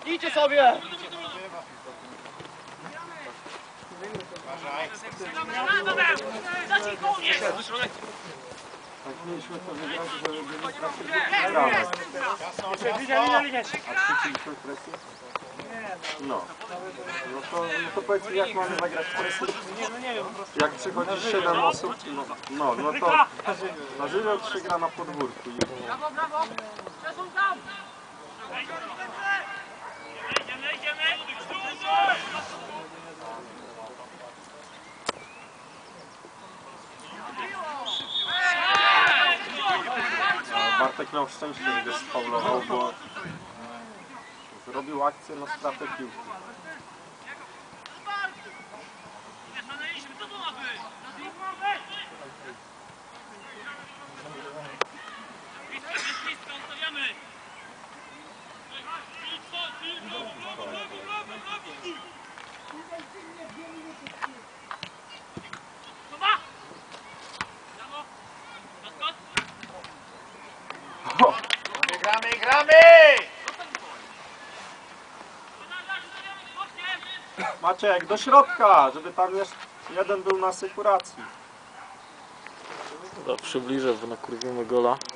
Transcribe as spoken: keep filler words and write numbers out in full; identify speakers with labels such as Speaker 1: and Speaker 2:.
Speaker 1: Idźcie sobie!
Speaker 2: Tak mieliśmy to wygrać, żeby byli praktycznie gramy. A ćwiczyliśmy presję? No. No to, no to powiedzmy, jak mamy zagrać presję? Jak przychodzi siedem osób, no, no, no to na żywioł trzy gra na podwórku.
Speaker 3: Brawo, brawo! Przesuń tam! Idziemy, idziemy!
Speaker 2: Bartek miał szczęście, że go spaulował, bo zrobił akcję na stratę piłki.
Speaker 3: Co to ma być? Blisko, ustawiamy!
Speaker 1: Gramy, gramy!
Speaker 2: Maciek, do środka, żeby tam jeszcze jeden był na sekuracji.
Speaker 4: Dobra, przybliżę, bo nakurwimy gola.